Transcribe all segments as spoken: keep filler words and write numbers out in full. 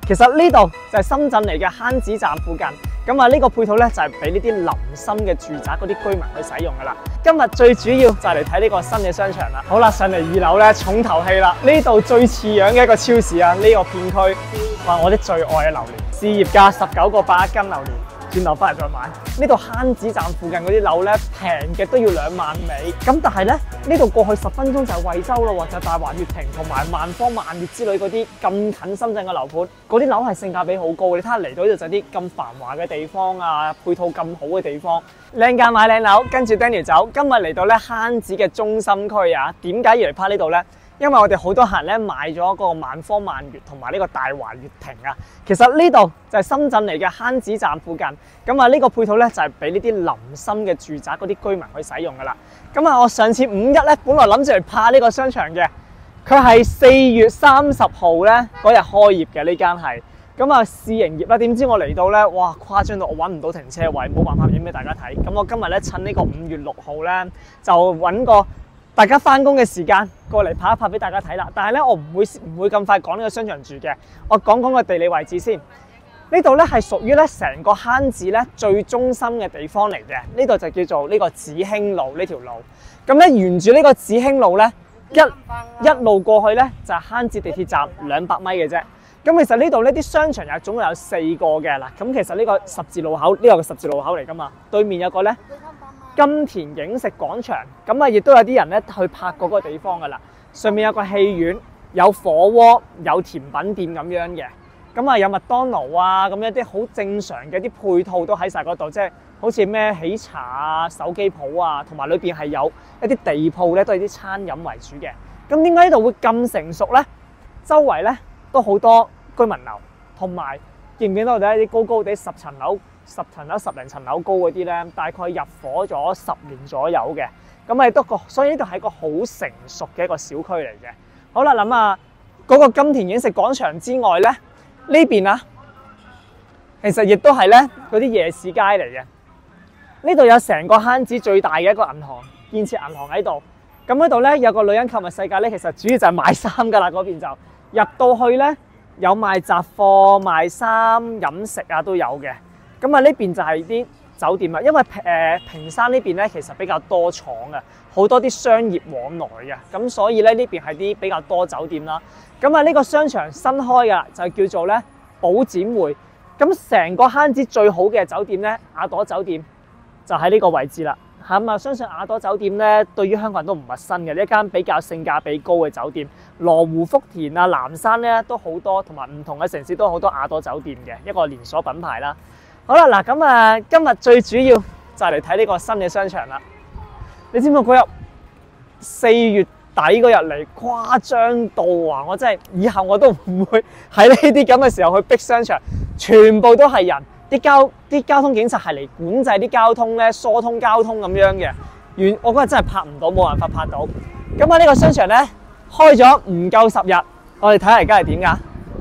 其實呢度就係深圳嚟嘅坑子站附近，咁啊呢個配套咧就係俾呢啲臨深嘅住宅嗰啲居民去使用噶啦。今日最主要就係嚟睇呢個新嘅商場啦。好啦，上嚟二樓咧重頭戲啦，呢度最似樣嘅一個超市啊，呢、這個片區，哇！我啲最愛嘅榴蓮，市業價十九個八一斤榴蓮。轉頭翻嚟再買。呢度坑子站附近嗰啲樓咧，平嘅都要兩萬尾。咁但係咧，呢度過去十分鐘就係惠州咯，或者大華悅庭同埋萬方萬悅之類嗰啲咁近深圳嘅樓盤，嗰啲樓係性價比好高。你睇下嚟到呢度就係啲咁繁華嘅地方啊，配套咁好嘅地方，靚價買靚樓。跟住 Daniel 走，今日嚟到咧坑子嘅中心區啊。點解要嚟拍呢度咧？因為我哋好多客人咧買咗個萬方萬悅同埋呢個大華悅庭啊，其實呢度就係深圳嚟嘅坑子站附近，咁啊呢個配套咧就係俾呢啲臨深嘅住宅嗰啲居民去使用噶啦。咁啊我上次五一咧本來諗住嚟拍呢個商場嘅，佢係四月三十號咧嗰日開業嘅呢間係，咁啊試營業啦，點知我嚟到咧，哇誇張到我揾唔到停車位，冇辦法影俾大家睇。咁我今日咧趁呢個五月六號咧就揾個大家翻工嘅時間過嚟拍一拍俾大家睇啦，但係咧我唔會唔會咁快講呢個商場住嘅，我講講個地理位置先。呢度咧係屬於咧成個坑子咧最中心嘅地方嚟嘅，呢度就叫做呢個子興路呢條路。咁咧沿住呢個子興路咧一一路過去咧就係坑子地鐵站兩百米嘅啫。咁其實呢度呢啲商場又總共有四個嘅嗱，咁其實呢個十字路口呢個係十字路口嚟噶嘛，對面有個咧金田影食廣場，咁啊亦都有啲人咧去拍嗰個地方噶啦。上面有個戲院，有火鍋，有甜品店咁樣嘅，咁啊有麥當勞啊，咁一啲好正常嘅啲配套都喺晒嗰度，即係好似咩喜茶啊、手機鋪啊，同埋裏邊係有一啲地鋪咧，都係啲餐飲為主嘅。咁點解呢度會咁成熟咧？周圍咧都好多居民樓，同埋見唔見到我哋一啲高高地十層樓？十層樓、十零層樓高嗰啲咧，大概入伙咗十年左右嘅，咁啊都個，所以呢度係個好成熟嘅一個小區嚟嘅。好啦，諗下嗰個金田影食廣場之外咧，呢邊啊，其實亦都係咧嗰啲夜市街嚟嘅。呢度有成個坑子最大嘅一個銀行，建設銀行喺度。咁嗰度咧有個女人購物世界咧，其實主要就係賣衫噶啦，嗰邊就入到去咧有賣雜貨、賣衫、飲食啊都有嘅。咁啊呢邊就係啲酒店啦，因為誒屏山呢邊咧其實比較多廠嘅，好多啲商業往來嘅，咁所以咧呢邊係啲比較多酒店啦。咁啊呢個商場新開嘅就叫做咧寶展匯。咁成個坑子最好嘅酒店咧，雅朵酒店就喺呢個位置啦。咁啊相信雅朵酒店咧對於香港人都唔陌生嘅，一間比較性價比高嘅酒店。羅湖、福田啊、南山咧都好多，同埋唔同嘅城市都好多雅朵酒店嘅一個連鎖品牌啦。好啦，嗱咁啊，今日最主要就係嚟睇呢個新嘅商場啦。你知唔知嗰日四月底嗰日嚟誇張到啊！我真係以後我都唔會喺呢啲咁嘅時候去逼商場，全部都係人，啲交啲交通警察係嚟管制啲交通咧，疏通交通咁樣嘅。原我嗰日真係拍唔到，冇辦法拍到。咁啊，呢個商場咧開咗唔夠十日，我哋睇下而家係點㗎？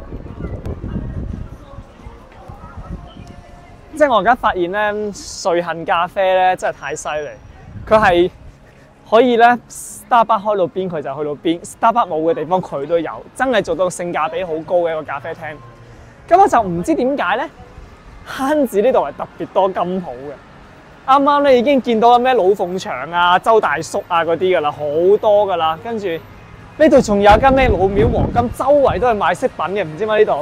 即係我而家發現咧，瑞幸咖啡咧真係太犀利，佢係可以咧 Starbucks 開到邊佢就去到邊 ，Starbucks 冇嘅地方佢都有，真係做到性價比好高嘅一個咖啡廳。咁我就唔知點解咧，坑子呢度係特別多金鋪嘅。啱啱咧已經見到咩老鳳祥啊、周大叔啊嗰啲噶啦，好多噶啦。跟住呢度仲有一間咩老廟黃金，周圍都係賣飾品嘅，唔知點解呢度。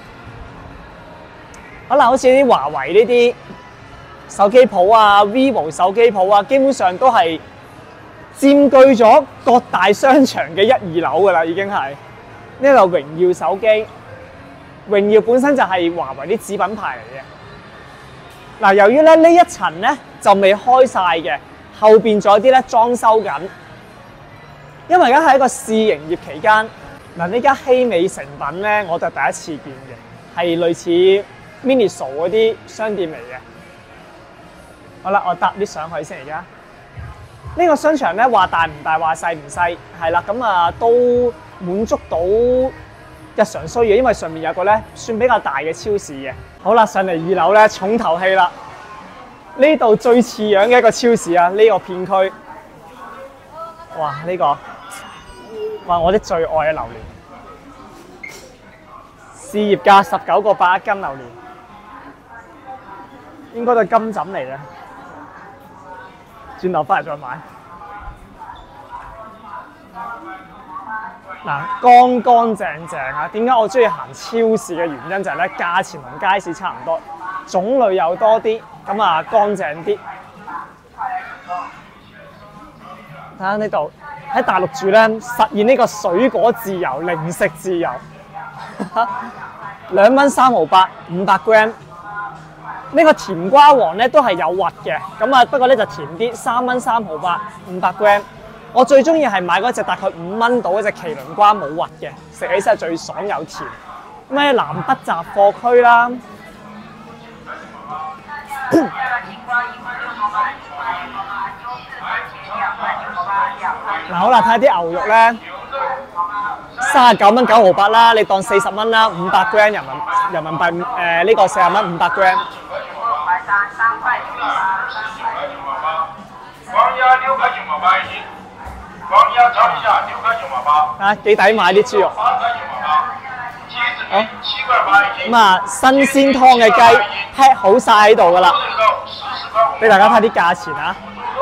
可能好似啲華為呢啲手機鋪啊、vivo 手機鋪啊，基本上都係佔據咗各大商場嘅一二樓噶啦，已經係呢度榮耀手機。榮耀本身就係華為啲子品牌嚟嘅。嗱，由於咧呢一層咧就未開晒嘅，後邊仲有啲咧裝修緊。因為而家係一個試營業期間，嗱呢間希美誠品咧，我就第一次見嘅，係類似Miniso 嗰啲商店嚟嘅。好啦，我搭啲上去先。而家呢個商場咧話大唔大，話細唔細，係啦，咁啊都滿足到日常需要，因為上面有個咧算比較大嘅超市嘅。好啦，上嚟二樓咧重頭戲啦，呢度最似樣嘅一個超市啊，呢個片區，哇呢個，哇我啲最愛嘅榴蓮。 試業價十九個八一斤榴蓮，應該都係金枕嚟嘅。轉頭翻嚟再買。嗱，乾乾淨淨啊！點解我中意行超市嘅原因就係咧，價錢同街市差唔多，種類又多啲，咁啊乾淨啲。睇下呢度喺大陸住咧，實現呢個水果自由、零食自由。兩蚊三毫八，五百 gram。呢個甜瓜王咧都係有核嘅，咁啊不過咧就甜啲，三蚊三毫八，五百 gram。我最中意係買嗰隻大概五蚊到嗰隻麒麟瓜冇核嘅，食起身係最爽又甜。咁喺南北雜貨區啦。嗱好啦，睇下啲牛肉咧，三十九蚊九毫八啦，你當四十蚊啦，五百 gram 人民人民幣誒呢個四十蚊五百 gram。啊，幾抵買啲豬肉。好，咁啊，新鮮湯嘅雞 pack 好晒喺度噶啦，俾大家睇啲價錢啊。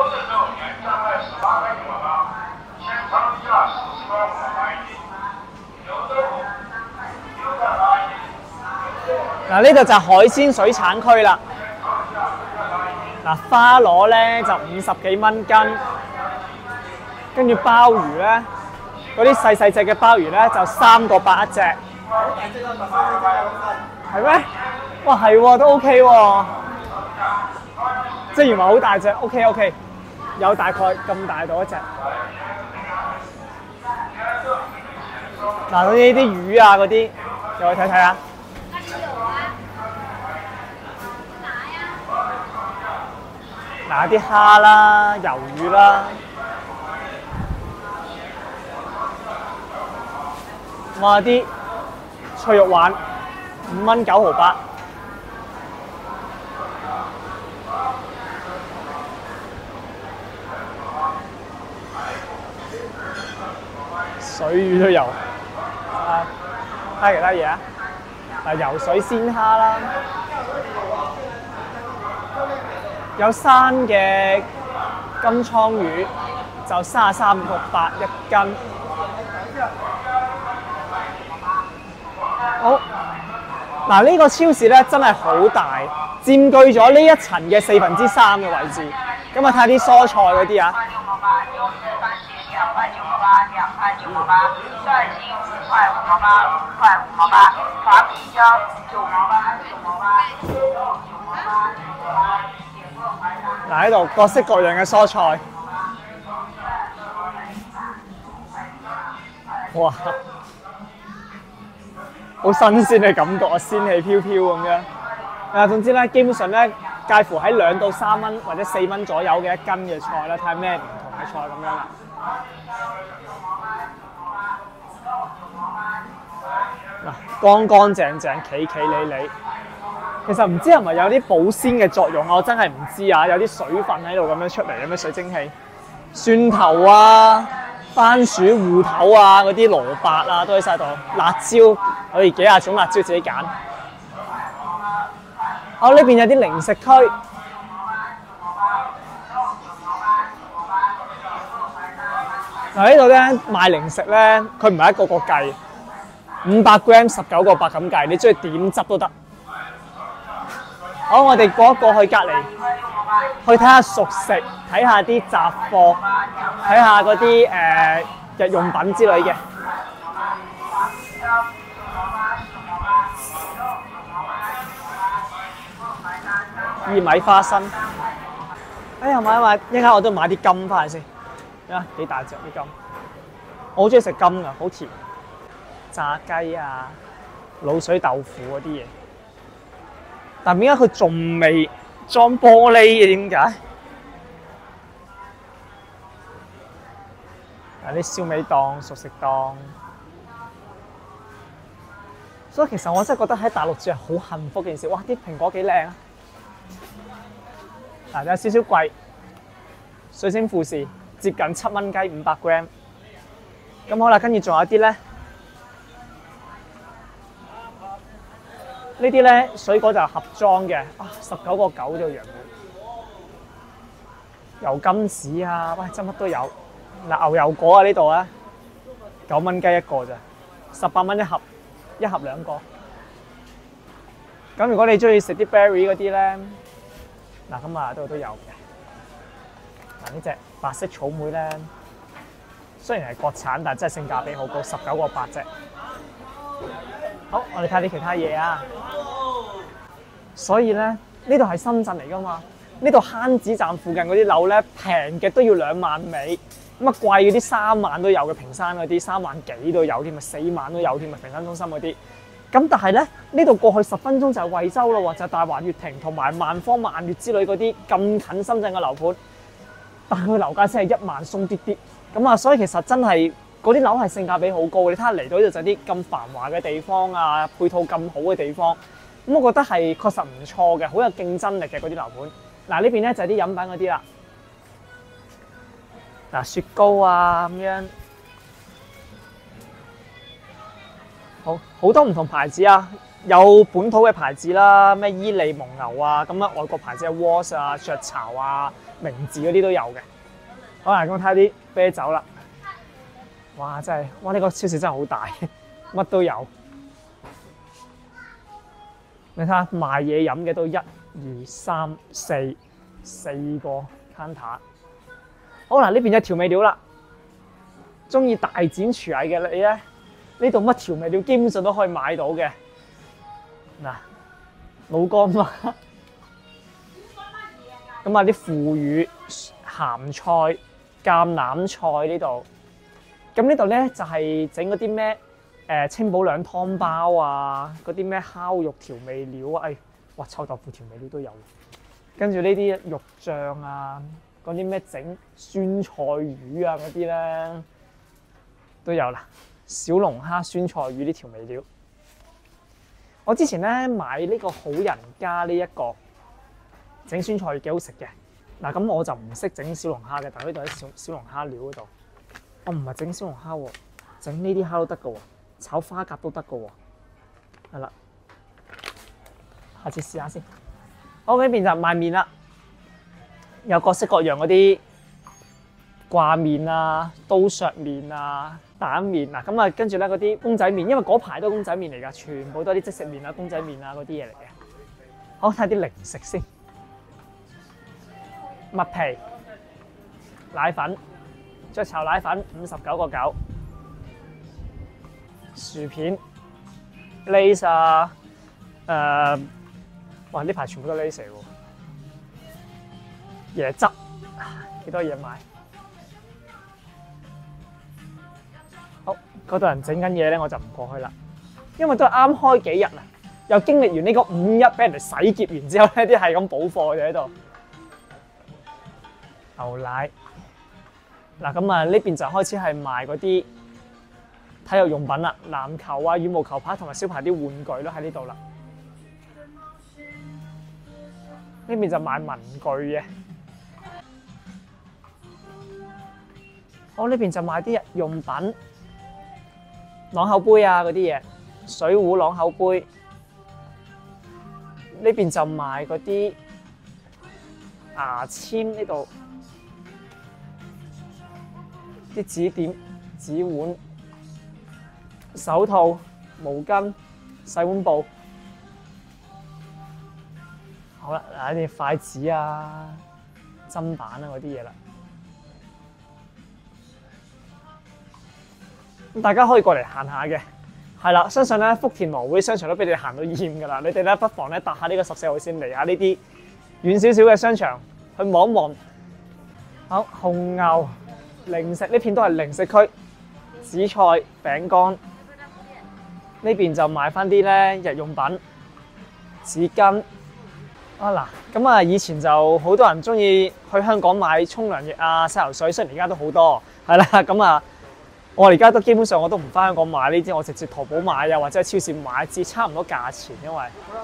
嗱，呢度就係海鮮水產區啦。嗱，花螺咧就五十幾蚊斤，跟住鮑魚咧，嗰啲細細隻嘅鮑魚咧就三個八一隻。係咩？哇，係喎，都 OK 喎。即係原來好大隻 ，OK OK， 有大概咁大到一隻。嗱，呢啲魚啊嗰啲，又去睇睇啊。嗱，啲蝦啦、魷魚啦，哇！啲脆肉丸五蚊九毫八，水魚都有。啊，睇下其他嘢啊！嗱，游水鮮蝦啦。有生嘅金槍魚就三十三個八一斤。好，嗱呢個超市咧真係好大，佔據咗呢一層嘅四分之三嘅位置。咁啊睇下啲蔬菜嗰啲啊。嗱喺度各式各樣嘅蔬菜，哇，好新鮮嘅感覺啊，仙氣飄飄咁樣。啊，總之咧，基本上咧，介乎喺兩到三蚊或者四蚊左右嘅一斤嘅菜啦，睇下咩唔同嘅菜咁樣啦。嗱，乾乾淨淨，企企理理。其實唔知係咪有啲保鮮嘅作用啊？我真係唔知啊！有啲水分喺度咁樣出嚟，有咩水蒸氣？蒜頭啊、番薯、芋頭啊、嗰啲蘿蔔啊，都喺晒度。辣椒可以幾廿種辣椒自己揀。好，呢邊有啲零食區。嗱呢度咧賣零食咧，佢唔係一個個計，五百 gram 十九個八咁計，你中意點執都得。好，我哋過一過去隔離，去睇下熟食，睇下啲雜貨，睇下嗰啲誒日用品之類嘅。薏米花生，哎呀買買，一陣間我都買啲柑翻嚟先。啊，幾大隻啲柑，我好中意食柑㗎，好甜。炸雞啊，滷水豆腐嗰啲嘢。但點解佢仲未裝玻璃嘅？點解？有啲燒味檔、熟食檔，所以其實我真係覺得喺大陸住係好幸福嘅件事。哇！啲蘋果幾靚啊！嗱，有少少貴，水晶富士接近七蚊雞，五百 gram。咁好啦，跟住仲有啲咧。 呢啲咧水果就係盒裝嘅，啊十九個九就羊油金紙啊，喂真乜都有。嗱牛油果啊呢度啊，九蚊雞一個咋，十八蚊一盒，一盒兩個。咁如果你中意食啲 berry 嗰啲咧，嗱咁啊度都有嘅。嗱呢隻白色草莓咧，雖然係國產，但係真係性價比好高，十九個八啫。好，我哋睇下啲其他嘢啊。所以咧，呢度係深圳嚟噶嘛？呢度慳子站附近嗰啲樓咧，平嘅都要兩萬尾，咁啊貴嗰啲三萬都有嘅，平山嗰啲三萬幾都有添啊，四萬都有添啊，平山中心嗰啲。咁但係咧，呢度過去十分鐘就係惠州咯，就係大華悅庭同埋萬方萬悅之類嗰啲咁近深圳嘅樓盤，但係佢樓價先係一萬鬆啲啲。咁啊，所以其實真係嗰啲樓係性價比好高。你睇下嚟到呢度就係啲咁繁華嘅地方啊，配套咁好嘅地方，咁我覺得係確實唔錯嘅，好有競爭力嘅嗰啲樓盤。嗱呢邊咧就係啲飲品嗰啲啦，嗱雪糕啊咁樣。好好多唔同牌子啊，有本土嘅牌子啦，咩伊利蒙牛啊，咁啊外國牌子嘅 Walls 啊、雀巢啊、明治嗰啲都有嘅。好啦，咁睇下啲啤酒啦，哇真係，哇呢個超市真係好大，乜都有。你睇下賣嘢飲嘅都一、二、三、四四個 counter。好嗱，呢邊有調味料啦，中意大展廚藝嘅你咧。呢度乜調味料基本上都可以買到嘅。嗱，老乾媽，咁啊啲腐乳、鹹菜、橄欖菜呢度。咁呢度咧就係整嗰啲咩誒清補涼湯包啊，嗰啲咩烤肉調味料啊，誒，哇臭豆腐調味料都有。跟住呢啲肉醬啊，嗰啲咩整酸菜魚啊嗰啲咧都有啦。小龍蝦、酸菜魚啲調味料，我之前咧買呢個好人家呢一個整酸菜魚幾好食嘅。嗱咁我就唔識整小龍蝦嘅，但係呢度喺小小龍蝦料嗰度，我唔係整小龍蝦喎，整呢啲蝦都得㗎喎，炒花甲都得㗎喎，係啦，下次試下先。好，呢邊就賣麵啦，有各式各樣嗰啲掛麵啊、刀削麵啊。蛋麵嗱，咁啊跟住咧嗰啲公仔麵，因為嗰排都公仔麵嚟㗎，全部都係啲即食麵啊、公仔麵啊嗰啲嘢嚟嘅。好，睇下啲零食先，麥皮、奶粉、雀巢奶粉五十九個九，薯片、Lay's 啊，誒、呃，哇呢排全部都 Lay's 嚟喎，椰汁幾多嘢買？好，嗰度人整緊嘢咧，我就唔過去啦，因為都係啱開幾日啊，又經歷完呢個五一俾人哋洗劫完之後咧，啲係咁補貨嘅喺度。牛奶，嗱咁啊呢邊就開始係賣嗰啲體育用品啦，籃球啊、羽毛球拍同埋小朋友啲玩具都喺呢度啦。呢邊就賣文具嘅。好，呢邊就賣啲日用品。朗口杯啊嗰啲嘢，水壺、朗口杯，呢邊就賣嗰啲牙籤，呢度啲紙碟、紙碗、手套、毛巾、洗碗布。好啦，嗱啲筷子啊、砧板啊嗰啲嘢啦。咁大家可以過嚟行下嘅，係啦，相信咧福田羅湖商場都俾你哋行到厭㗎啦，你哋咧不妨咧搭下呢個十四號線嚟下呢啲遠少少嘅商場去望一望。好，紅牛零食呢片都係零食區，紫菜、餅乾，呢邊就賣翻啲咧日用品、紙巾。啊嗱，咁啊以前就好多人中意去香港買沖涼液啊、洗頭水，雖然而家都好多，係啦，咁啊。我而家都基本上我都唔翻香港買呢啲，我直接淘寶買啊，或者喺超市買，至差唔多價錢，因為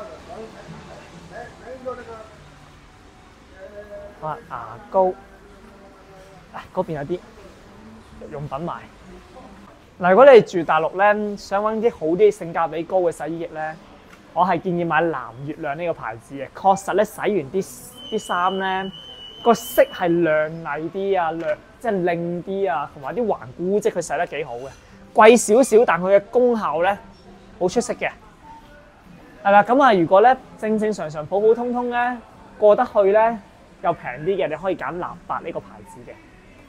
啊牙膏，啊嗰邊有啲日用品賣。嗱，如果你住大陸咧，想揾啲好啲性價比高嘅洗衣液咧， 我係建議買藍月亮呢個牌子嘅，確實咧洗完啲啲衫咧個色係亮麗啲啊，亮即係靚啲啊，同埋啲環古跡佢洗得幾好嘅，貴少少，但佢嘅功效咧好出色嘅。係啦，咁啊，如果咧正正常常普普通通咧過得去咧又平啲嘅，你可以揀藍白呢個牌子嘅。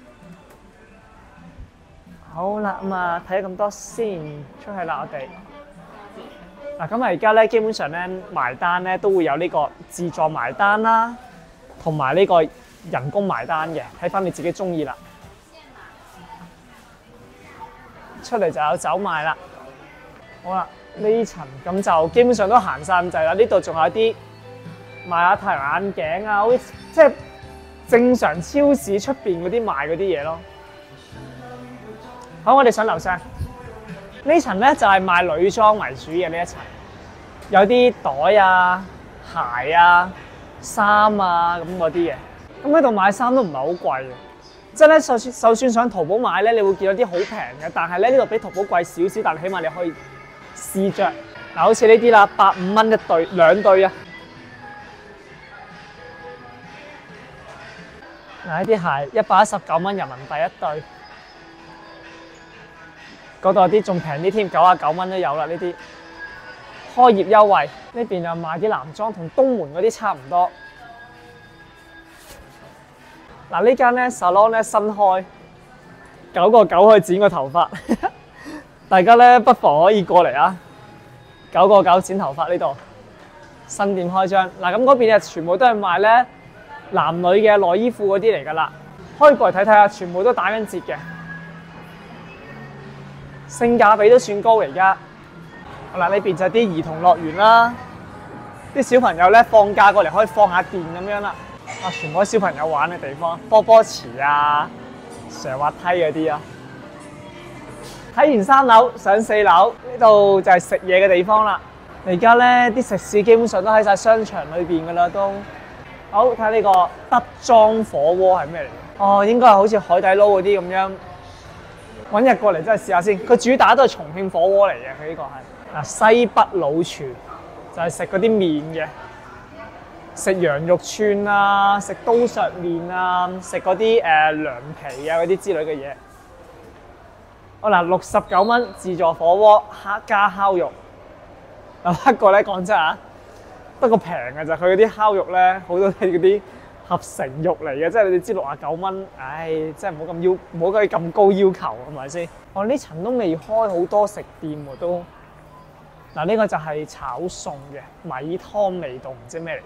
好啦，咁啊睇咗咁多先，出去啦我哋。嗱，咁啊而家咧基本上咧埋單咧都會有呢個自助埋單啦，同埋呢個人工埋單嘅，睇翻你自己中意啦。出嚟就有酒賣啦。好啦，呢層咁就基本上都行晒咁滯啦。呢度仲有啲賣下太陽眼鏡啊，好似即係正常超市出邊嗰啲賣嗰啲嘢咯。好，我哋上樓上呢層咧就係賣女裝為主嘅呢一層，有啲袋啊、鞋啊、衫啊咁嗰啲嘅。咁喺度買衫都唔係好貴嘅，即係咧就算就算上淘寶買咧，你會見到啲好平嘅，但係咧呢度比淘寶貴少少，但係起碼你可以試着。嗱，好似呢啲啦，百五蚊一對兩對啊。嗱，呢啲鞋一百一十九蚊人民幣一對。嗰度有啲仲平啲添，九啊九蚊都有啦。呢啲開業優惠，呢邊又賣啲男裝，同東門嗰啲差唔多。嗱，呢間咧 salon 咧新開，九個九可以剪個頭髮，大家咧不妨可以過嚟啊！九個九剪頭髮呢度，新店開張。嗱，咁嗰邊啊全部都係賣咧男女嘅內衣褲嗰啲嚟㗎啦，可以過嚟睇睇啊，全部都打緊折嘅。性價比都算高而家。好啦，呢邊就係啲兒童樂園啦，啲小朋友咧放假過嚟可以放下電咁樣啦。啊，全部都小朋友玩嘅地方，波波池啊、上滑梯嗰啲啊。睇完三樓上四樓，呢度就係食嘢嘅地方啦。而家咧啲食肆基本上都喺晒商場裏邊噶啦都。好，睇下呢個德莊火鍋係咩嚟嘅？哦，應該係好似海底撈嗰啲咁樣。揾日過嚟真係試下先，佢主打都係重慶火鍋嚟嘅，佢呢個係嗱西北老廚，就係食嗰啲麵嘅，食羊肉串啊，食刀削麵啊，食嗰啲誒涼皮啊嗰啲之類嘅嘢。好嗱，六十九蚊自助火鍋蝦加烤肉。嗱不過咧講真啊，不過平嘅就佢嗰啲烤肉咧好多係嗰啲合成肉嚟嘅，即係你哋知六啊九蚊，唉，真係唔好咁要，唔好咁高要求，係咪先？哦，呢層都未開好多食店喎都。嗱，呢個就係炒餸嘅米湯味道，唔知咩嚟嘅。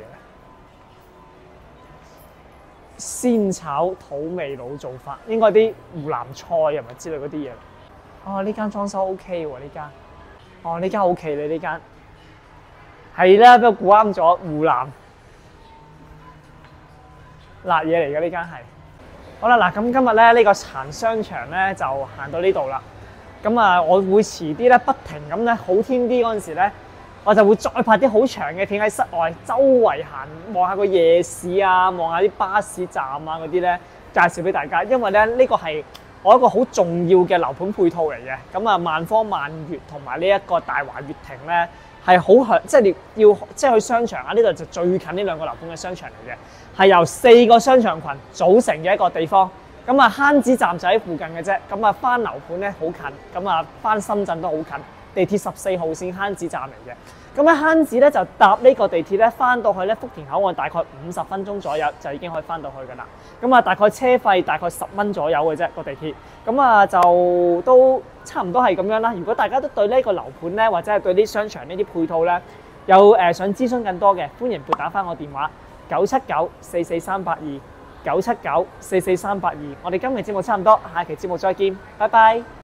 鮮炒土味佬做法，應該啲湖南菜係咪之類嗰啲嘢？哦，呢間裝修 OK 喎，呢間。哦，呢間 OK 你呢間。係啦，不過估啱咗湖南。辣嘢嚟嘅呢間係，好啦嗱，咁今日咧呢個殘商場咧就行到呢度啦。咁啊，我會遲啲咧不停咁咧好天啲嗰陣時咧，我就會再拍啲好長嘅片喺室外周圍行，望下個夜市啊，望下啲巴士站啊嗰啲咧，介紹俾大家。因為咧呢個係我一個好重要嘅樓盤配套嚟嘅。咁啊，萬科萬悅同埋呢一個大華悅庭咧。係好響，即係你要即係去商場啊！呢度就最近呢兩個樓盤嘅商場嚟嘅，係由四個商場群組成嘅一個地方。咁啊，慳子站就喺附近嘅啫。咁啊，翻樓盤咧好近，咁啊翻深圳都好近。地鐵十四號線慳子站嚟嘅。咁喺慳子咧就搭呢個地鐵咧，翻到去咧福田口岸大概五十分鐘左右就已經可以翻到去㗎啦。咁啊，大概車費大概十蚊左右嘅啫個地鐵。咁啊就都差唔多係咁樣啦。如果大家都對呢個樓盤咧，或者係對啲商場呢啲配套咧，有誒、呃、想諮詢更多嘅，歡迎撥打翻我電話九七九四四三八二九七九四四三八二。我哋今日節目差唔多，下期節目再見，拜拜。